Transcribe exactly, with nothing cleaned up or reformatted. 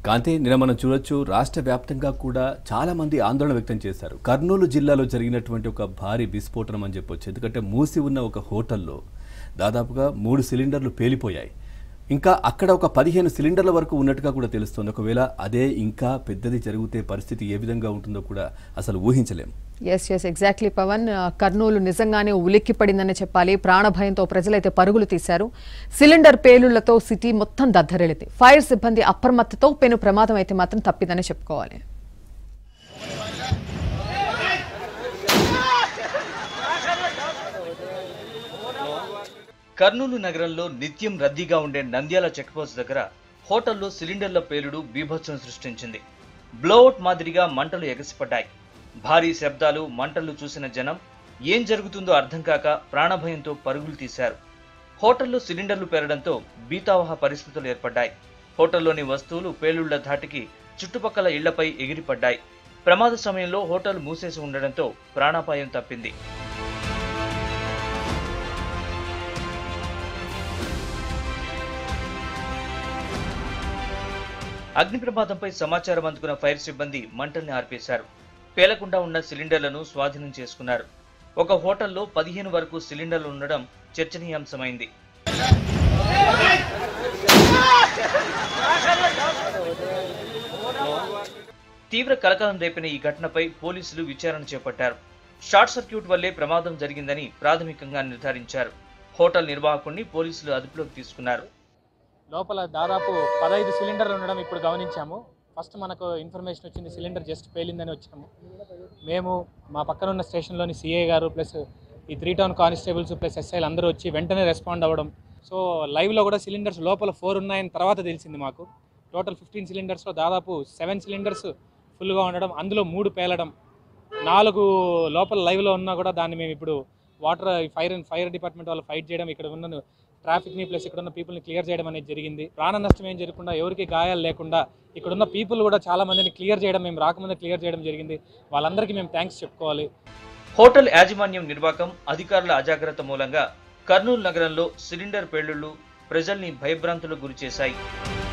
కాంతి నిన్న మనం చూడొచ్చు రాష్ట్ర వ్యాప్తంగా కూడా చాలా మంది ఆందోళన వ్యక్తం చేశారు. కర్నూలు జిల్లాలో జరిగినటువంటి ఒక భారీ విస్ఫోటనం అని చెప్పొచ్చు. ఎందుకంటే మూసి ఉన్న ఒక హోటల్లో దాదాపుగా మూడు సిలిండర్లు పేలిపోయాయి. ఇంకా అక్కడ ఒక పదిహేను సిలిండర్ల వరకు ఉన్నట్టుగా కూడా తెలుస్తుంది. ఒకవేళ అదే ఇంకా పెద్దది జరిగితే పరిస్థితి ఏ విధంగా ఉంటుందో కూడా అసలు ఊహించలేం. Yes yes exactly Pawan. Kurnool నిజంగానే ఉలిక్కి పడిందని చెప్పాలి. ప్రాణభయంతో ప్రజలైతే పరుగులు తీశారు. సిలిండర్ పేలుళ్లతో సిటీ మొత్తం దద్దరిల్లింది. ఫైర్ సిబ్బంది అప్రమత్తతో పెను ప్రమాదం అయితే మాత్రం తప్పిందని చెప్పుకోవాలి. కర్నూలు నగరంలో నిత్యం రద్దీగా ఉండే నంద్యాల చెక్పోస్ట్ దగ్గర హోటల్లో సిలిండర్ల పేలుడు బీభత్సం సృష్టించింది. బ్లోఅవుట్ మాదిరిగా మంటలు ఎగసిపడ్డాయి. భారీ శబ్దాలు, మంటలు చూసిన జనం ఏం జరుగుతుందో అర్థం కాక ప్రాణభయంతో పరుగులు తీశారు. హోటల్లో సిలిండర్లు పేలడంతో బీతావహ పరిస్థితులు ఏర్పడ్డాయి. హోటల్లోని వస్తువులు పేలుళ్ల ధాటికి చుట్టుపక్కల ఇళ్లపై ఎగిరిపడ్డాయి. ప్రమాద సమయంలో హోటల్ మూసేసి ఉండడంతో ప్రాణాపాయం తప్పింది. అగ్ని ప్రమాదంపై సమాచారం అందుకున్న ఫైర్ సిబ్బంది మంటల్ని ఆర్పేశారు. పేలకుండా ఉన్న సిలిండర్లను స్వాధీనం చేసుకున్నారు. ఒక హోటల్లో పదిహేను వరకు సిలిండర్లు ఉండడం చర్చనీయాంశమైంది. తీవ్ర కలకలం రేపిన ఈ ఘటనపై పోలీసులు విచారణ చేపట్టారు. షార్ట్ సర్క్యూట్ వల్లే ప్రమాదం జరిగిందని ప్రాథమికంగా నిర్ధారించారు. హోటల్ నిర్వాహకుడిని పోలీసులు అదుపులోకి తీసుకున్నారు. లోపల దాదాపు పదహైదు సిలిండర్లు ఉండడం ఇప్పుడు గమనించాము. ఫస్ట్ మనకు ఇన్ఫర్మేషన్ వచ్చింది సిలిండర్ జస్ట్ పేలిందని వచ్చాము. మేము మా పక్కన ఉన్న స్టేషన్లోని సిఐ గారు ప్లస్ ఈ త్రీ టౌన్ కానిస్టేబుల్స్ ప్లస్ ఎస్ఐలు అందరూ వచ్చి వెంటనే రెస్పాండ్ అవ్వడం. సో లైవ్లో కూడా సిలిండర్స్ లోపల ఫోర్ ఉన్నాయని తర్వాత తెలిసింది మాకు. టోటల్ ఫిఫ్టీన్ సిలిండర్స్లో దాదాపు సెవెన్ సిలిండర్స్ ఫుల్గా ఉండడం, అందులో మూడు పేలడం, నాలుగు లోపల లైవ్లో ఉన్నా కూడా దాన్ని మేము ఇప్పుడు water fire and fire department వాళ్ళు ఫైట్ చేయడం, ఇక్కడ ఉన్న ట్రాఫిక్ని ప్లస్ ఇక్కడ ఉన్న పీపుల్ని క్లియర్ చేయడం అనేది జరిగింది. ప్రాణ నష్టం ఏం జరగకుండా, ఎవరికి గాయాలు లేకుండా ఇక్కడ ఉన్న పీపుల్ కూడా చాలా మందిని క్లియర్ చేయడం, మేము రాకముందే క్లియర్ చేయడం జరిగింది. వాళ్ళందరికీ మేము థ్యాంక్స్ చెప్పుకోవాలి. హోటల్ యాజమాన్యం నిర్వాకం, అధికారుల అజాగ్రత్త మూలంగా కర్నూలు నగరంలో సిలిండర్ పేలుళ్లు ప్రజల్ని భయభ్రాంతులకు గురిచేశాయి.